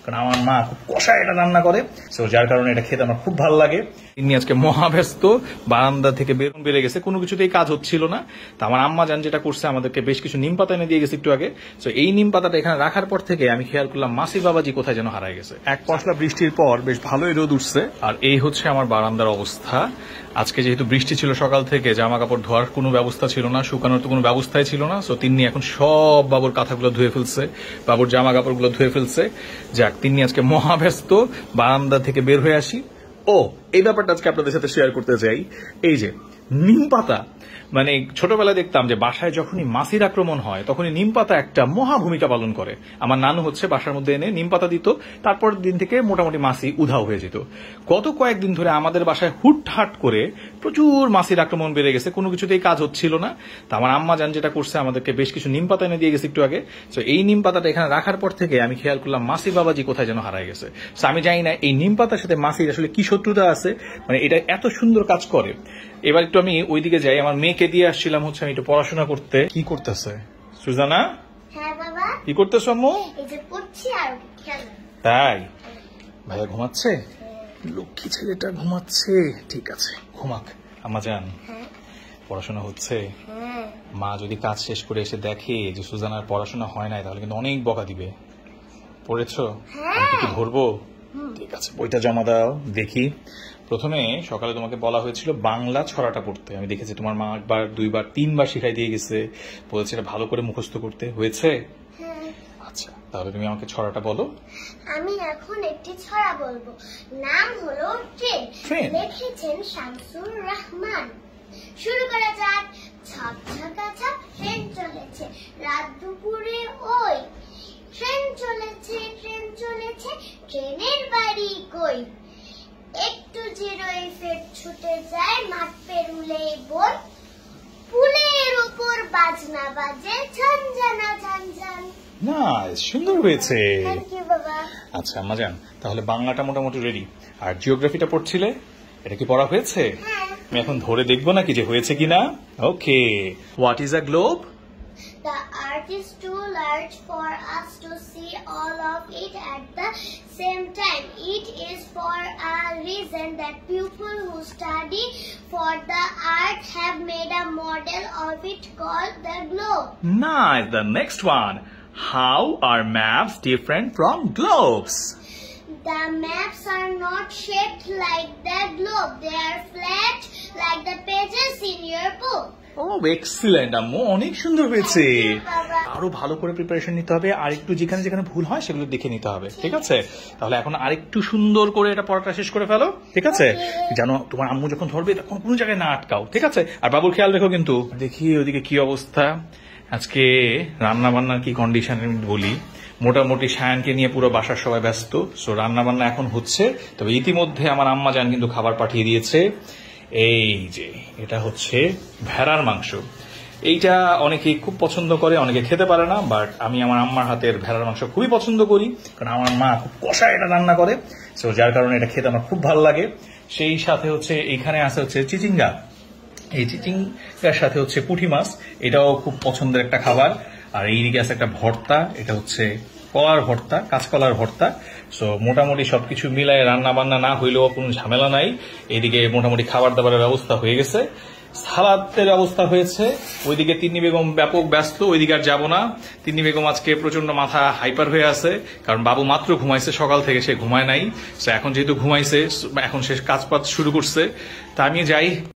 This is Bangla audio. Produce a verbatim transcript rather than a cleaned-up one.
কারণ আমার মা খুব কষা এটা রান্না করে, সো যার কারণে এটা খেতে আমার খুব ভালো লাগে। তিনি আজকে মহাব্যস্ত, বারান্দা থেকে বেরোন বেড়ে গেছে, কোনো কিছুতেই কাজ হচ্ছিল না। তো আমার আম্মা জান যেটা করছে, আমাদেরকে বেশ কিছু নিম পাতা এনে দিয়ে গেছে একটু আগে। তো এই নিম পাতাটা এখানে রাখার পর থেকে আমি খেয়াল করলাম মাসি বাবাজি কোথায় যেন হারায় গেছে। এক পশলা বৃষ্টির পর বেশ ভালোই রোদ উঠছে, আর এই হচ্ছে আমার বারান্দার অবস্থা। আজকে যেহেতু বৃষ্টি ছিল সকাল থেকে, জামা কাপড় ধোয়ার কোনো ব্যবস্থা ছিল না, শুকানোর তো কোনো ব্যবস্থাই ছিল না। সো তিনি এখন সব বাবুর কাঁথাগুলো ধুয়ে ফেলছে, বাবুর জামা কাপড়গুলো ধুয়ে ফেলছে। যাক, তিনি আজকে মহাব্যস্ত, বারান্দা থেকে বের হয়ে আসি। ও এই ব্যাপারটা আজকে আপনাদের সাথে শেয়ার করতে চাই। এই যে নিম পাতা, মানে ছোটবেলায় দেখতাম যে বাসায় যখনই মাছির আক্রমণ হয় তখনই নিম পাতা একটা মহা ভূমিকা পালন করে। আমার নানু হচ্ছে বাসার মধ্যে এনে নিম পাতা দিত, তারপর দিন থেকে মোটামুটি মাছি উধাও হয়ে যেত। গত কয়েকদিন ধরে আমাদের বাসায় হুটহাট করে প্রচুর মাছির আক্রমণ বেড়ে গেছে, কোনো কিছুতেই কাজ হচ্ছিল না। তো আমার আম্মা জান যেটা করছে, আমাদেরকে বেশ কিছু নিম পাতা এনে দিয়ে গেছে একটু আগে। তো এই নিম পাতাটা এখানে রাখার পর থেকে আমি খেয়াল করলাম মাসি বাবাজি কোথায় যেন হারায় গেছে। তো আমি জানি না এই নিম পাতার সাথে মাছির আসলে কি শত্রুতা আছে, মানে এটা এত সুন্দর কাজ করে। এবার একটু আমি ওইদিকে যাই, আমার মেয়েকে দিয়ে আসছিলাম হচ্ছে আমি একটু পড়াশোনা করতে। কি করতেছে সুজানা? হ্যাঁ বাবা। কি করতেছ আম্মু? এই যে পড়ছি আর খেলা। তাই? ভাইয়া ঘুমাচ্ছে? লক্ষ্মী ছেলেটা ঘুমাচ্ছে, ঠিক আছে ঘুমাক। আম্মা জান, পড়াশোনা হচ্ছে? হ্যাঁ। মা যদি কাজ শেষ করে এসে দেখে যে সুজানার পড়াশোনা হয় নাই, তাহলে কিন্তু অনেক বকা দিবে। পড়েছো? আমি কি ধরবো? ঠিক আছে, বইটা জমা দাও দেখি। প্রথমে সকালে তোমাকে বলা হয়েছিল বাংলা ছড়াটা পড়তে, আমি দেখেছি তোমার মা একবার দুইবার তিনবার শিখাই দিয়ে গেছে, বলেছে এটা ভালো করে মুখস্থ করতে। হয়েছে? আচ্ছা, তাহলে তুমি আমাকে ছড়াটা বলো। আমি এখন একটি ছড়া বলবো, নাম হলো ট্রেন। ট্রেন লিখেছেন শামসুর রহমান। শুরু করা যাক। ছক ছকা ছক, ট্রেন চলেছে রাত দুপুরে ওই, ট্রেন চলেছে ট্রেন চলেছে, ট্রেনের বাড়ি কই, একটু জিরোই ফের ছুটে যায়, মাঠ পেরুলে বই, পুলের উপর বাজনা বাজে, ঝনঝনা ঝনঝন। না, সুন্দর হয়েছে। থ্যাংক ইউ বাবা। আচ্ছা আম্মা জান, তাহলে বাংলাটা মোটামুটি রেডি, আর জিওগ্রাফিটা পড়ছিলে, এটা কি পড়া হয়েছে? হ্যাঁ। আমি এখন ধরে দেখবো নাকি যে হয়েছে কিনা। Okay, what is a globe? The earth is too large for us to see all of it at the same time. It is for a reason that people who study for the earth have made a model of it called the globe. Nice. The next one. How are maps different from globes? The maps are not shaped like the globe. They are flat like the pages in your book. Oh, excellent, আম্মু, অনেক সুন্দর হয়েছে। আরো ভালো করে প্রিপারেশন নিতে হবে, আর একটু যেখানে যেখানে ভুল হয় সেগুলো দেখে নিতে হবে, ঠিক আছে? তাহলে এখন আরেকটু সুন্দর করে এটা পড়াটা শেষ করে ফেলো, ঠিক আছে? জানো তোমার আম্মু যখন ধরবে তখন কোনো জায়গায় না আটকাও, ঠিক আছে? আর বাবুর খেয়াল রেখো কিন্তু। দেখি ওদিকে কি অবস্থা। আজকে রান্না বান্নার কি কন্ডিশন আমি বলি। মোটামুটি সায়ানকে নিয়ে পুরো বাসার সবাই ব্যস্ত, সো রান্না বান্না এখন হচ্ছে। তবে ইতিমধ্যে আমার আম্মা জান কিন্তু খাবার পাঠিয়ে দিয়েছে। এই যে এটা হচ্ছে ভেড়ার মাংস। এইটা অনেকেই খুব পছন্দ করে, অনেকে খেতে পারে না, বাট আমি আমার আম্মার হাতের ভেড়ার মাংস খুবই পছন্দ করি, কারণ আমার মা খুব কষা এটা রান্না করে, সো যার কারণে এটা খেতে আমার খুব ভালো লাগে। সেই সাথে হচ্ছে এইখানে আছে হচ্ছে চিচিঙ্গা, এই চিচিঙ্গার সাথে হচ্ছে পুঁটি মাছ, এটাও খুব পছন্দের একটা খাবার। আর এইদিকে আছে একটা ভর্তা, এটা হচ্ছে কলার ভর্তা, কাঁচকলার ভর্তা। সো মোটামুটি সবকিছু মিলায় রান্না বান্না না হইলেও কোনো ঝামেলা নাই। এইদিকে মোটামুটি খাবার দাবারের ব্যবস্থা হয়ে গেছে, সালাদের ব্যবস্থা হয়েছে। ওইদিকে তিন্নি বেগম ব্যাপক ব্যস্ত, ওইদিকে আর যাবো না। তিন্নি বেগম আজকে প্রচন্ড মাথা হাইপার হয়ে আছে, কারণ বাবু মাত্র ঘুমাইছে, সকাল থেকে সে ঘুমায় নাই। সো এখন যেহেতু ঘুমাইছে, এখন সে কাজ পাজ শুরু করছে। তা আমি যাই।